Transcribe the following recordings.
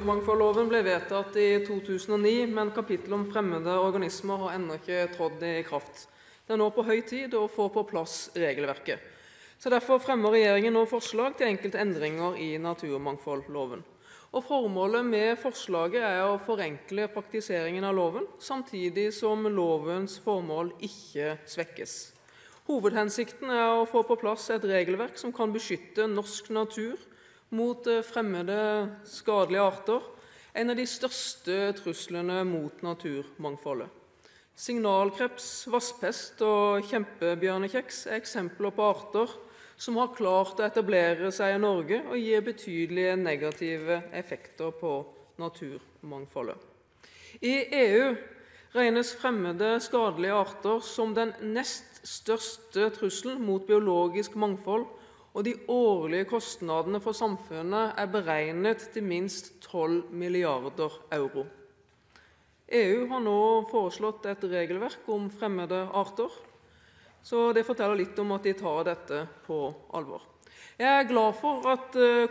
Naturmangfoldloven ble vedtatt i 2009, men kapittel om fremmede organismer har ennå ikke trådt i kraft. Det er nå på høy tid å få på plass regelverket. Så derfor fremmer regjeringen nå forslag til enkelte endringer i naturmangfoldloven. Og formålet med forslaget er å forenkle praktiseringen av loven, samtidig som lovens formål ikke svekkes. Hovedhensikten er å få på plass et regelverk som kan beskytte norsk natur mot fremmede skadelige arter, en av de største truslene mot naturmangfoldet. Signalkreps, vasspest og kjempebjørnekjeks er eksempler på arter som har klart å etablere seg i Norge og gir betydelige negative effekter på naturmangfoldet. I EU regnes fremmede skadelige arter som den nest største trusselen mot biologisk mangfold, og de årlige kostnadene for samfunnet er beregnet til minst 12 milliarder euro. EU har nå foreslått et regelverk om fremmede arter, så det forteller litt om at de tar dette på alvor. Jeg er glad for at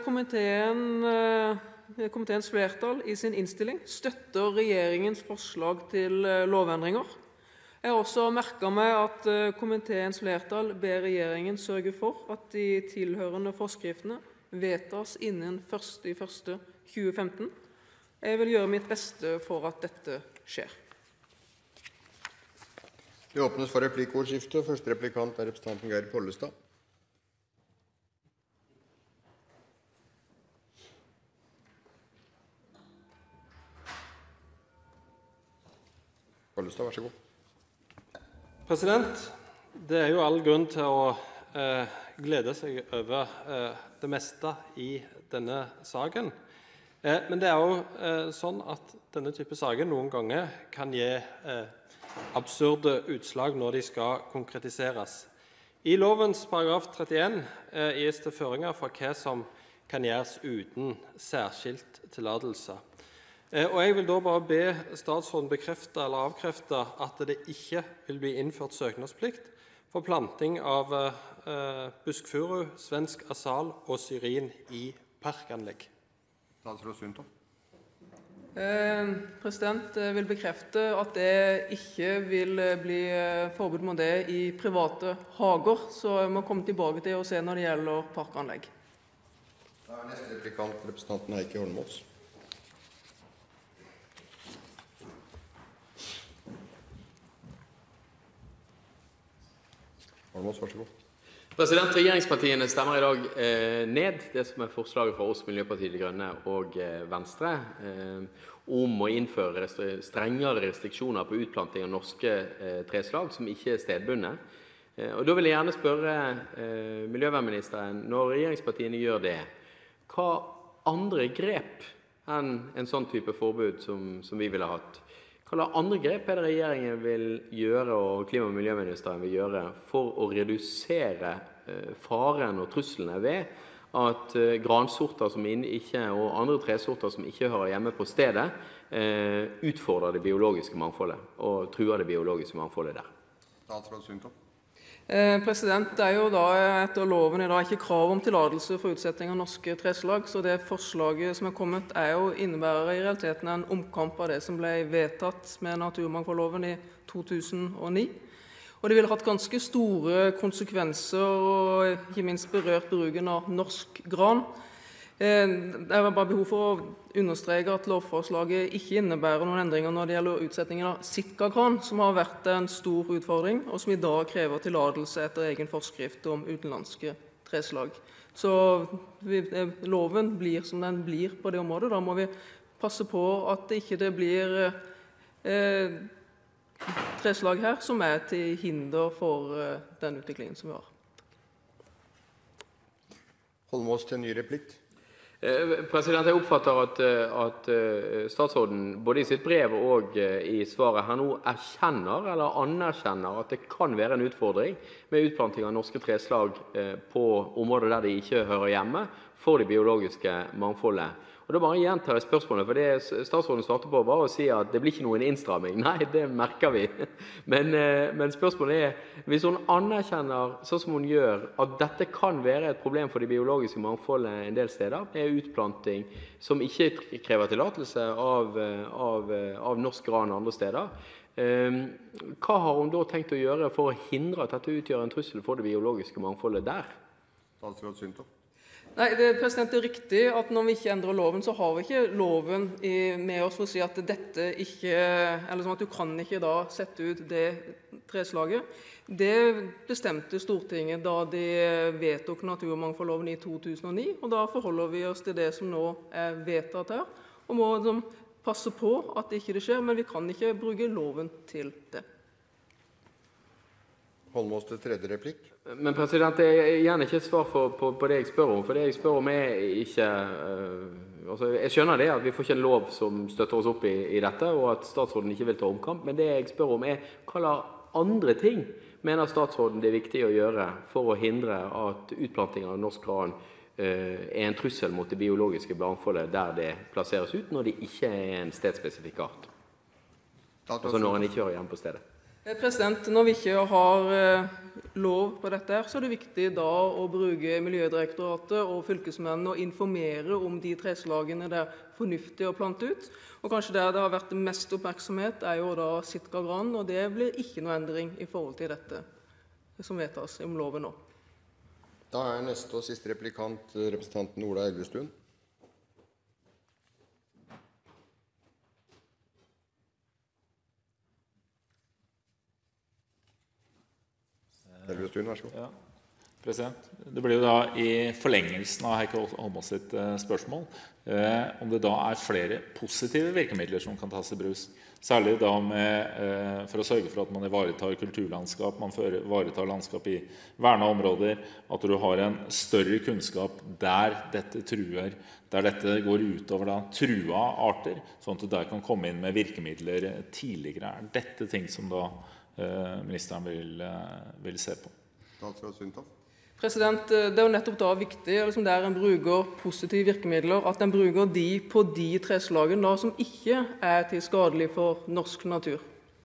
komiteens flertall i sin innstilling støtter regjeringens forslag til lovendringer. Jeg har også merket meg at komiteens flertall ber regjeringen sørge for at de tilhørende forskriftene vedtas innen 1.1.2015. Jeg vil gjøre mitt beste for at dette skjer. Det åpnes for replikkordskifte. Første replikant er representanten Geir Pollestad. Pollestad, vær så god. Det er jo all grunn til å glede seg over det meste i denne saken. Men det er jo sånn at denne type saker noen ganger kan gi absurde utslag når de skal konkretiseres. I lovens paragraf 31 gis det føringer for hva som kan gjøres uten særskilt tillatelse. Og jeg vil da bare be statsråden bekrefte eller avkrefte at det ikke vil bli innført søknadsplikt for planting av buskfuru, svensk asal og syrin i parkanlegg. Statsråd Sundtoft. Jeg vil bekrefte at det ikke vil bli forbud mot det i private hager, så jeg må komme tilbake til å se når det gjelder parkanlegg. Da er neste replikant representanten Heikki Holmås. Holmås, vær så god. Regjeringspartiene stemmer i dag ned det som er forslaget fra oss, Miljøpartiet De Grønne og Venstre, om å innføre strengere restriksjoner på utplanting av norske treslag som ikke er stedbundne. Og da vil jeg gjerne spørre miljøvernministeren, når regjeringspartiene gjør det, hva andre grep enn en sånn type forbud som vi ville hatt? Hva andre grep er det regjeringen vil gjøre, og klima- og miljøministeren vil gjøre, for å redusere faren og truslene ved at gransorter som ikke, og andre tresorter som ikke hører hjemme på stedet, utfordrer det biologiske mangfoldet, og truer det biologiske mangfoldet der? Statsråd Sundtoft. Det er jo da etter loven i dag ikke krav om tillatelse for utsetting av norske treslag, så det forslaget som er kommet innebærer i realiteten en omkamp av det som ble vedtatt med naturmangfoldloven i 2009. Og det ville hatt ganske store konsekvenser og ikke minst berørt bruken av norsk gran. Det er bare behov for å understreke at lovforslaget ikke innebærer noen endringer når det gjelder utsettingen av sitkagran, som har vært en stor utfordring, og som i dag krever tillatelse etter egen forskrift om utenlandske treslag. Så loven blir som den blir på det området. Da må vi passe på at det ikke blir treslag her som er til hinder for den utviklingen som vi har. Holmås til en ny replikk. Jeg oppfatter at statsråden både i sitt brev og i svaret her nå erkjenner eller anerkjenner at det kan være en utfordring med utplanting av norske treslag på områder der de ikke hører hjemme, for det biologiske mangfoldet. Og da bare gjentar jeg spørsmålet, for det statsråden svarte på var å si at det blir ikke noen innstramming. Nei, det merker vi. Men spørsmålet hvis hun anerkjenner, sånn som hun gjør, at dette kan være et problem for det biologiske mangfoldet en del steder, med utplanting som ikke krever tillatelse av norsk gran andre steder, hva har hun da tenkt å gjøre for å hindre at dette utgjør en trussel for det biologiske mangfoldet der? Statsråd Sundtoft. Nei, det er riktig at når vi ikke endrer loven, så har vi ikke loven med oss for å si at dette ikke, eller sånn at du kan ikke da sette ut det treslaget. Det bestemte Stortinget da de vedtok naturmangfoldloven i 2009, og da forholder vi oss til det som nå er vedtatt her, og må passe på at det ikke skjer, men vi kan ikke bruke loven til det. Holmås til tredje replikk. Men president, det er gjerne ikke et svar på det jeg spør om, for det jeg spør om er ikke altså jeg skjønner det at vi får ikke en lov som støtter oss opp i dette, og at statsråden ikke vil ta omkamp, men det jeg spør om er hva andre ting mener statsråden det er viktig å gjøre for å hindre at utplanting av norsk gran er en trussel mot det biologiske mangfoldet der det plasseres ut når det ikke er en stedsspesifikk art, altså når den ikke hører hjemme på stedet. Når vi ikke har lov på dette, så er det viktig da å bruke Miljødirektoratet og fylkesmennene og informere om de treslagene det er fornuftig å plante ut. Og kanskje der det har vært mest oppmerksomhet er jo da Sitka-gran, og det blir ikke noe endring i forhold til dette som vedtas om loven nå. Da er neste og siste replikant representanten Ola Elvestuen. Elvestuen, vær så god. Ja, president. Det blir jo da i forlengelsen av Heikki Holmås sitt spørsmål, om det da er flere positive virkemidler som kan tas i bruk, særlig da for å sørge for at man ivaretar kulturlandskap, man ivaretar landskap i vernede områder, at du har en større kunnskap der dette truer, der dette går utover da trua arter, sånn at du der kan komme inn med virkemidler tidligere. Er dette ting som da ministeren vil se på? Statsråd Sundtoft. Det er jo nettopp da viktig, der en bruker positive virkemidler, at en bruker de på de treslagene da, som ikke er til skadelig for norsk natur.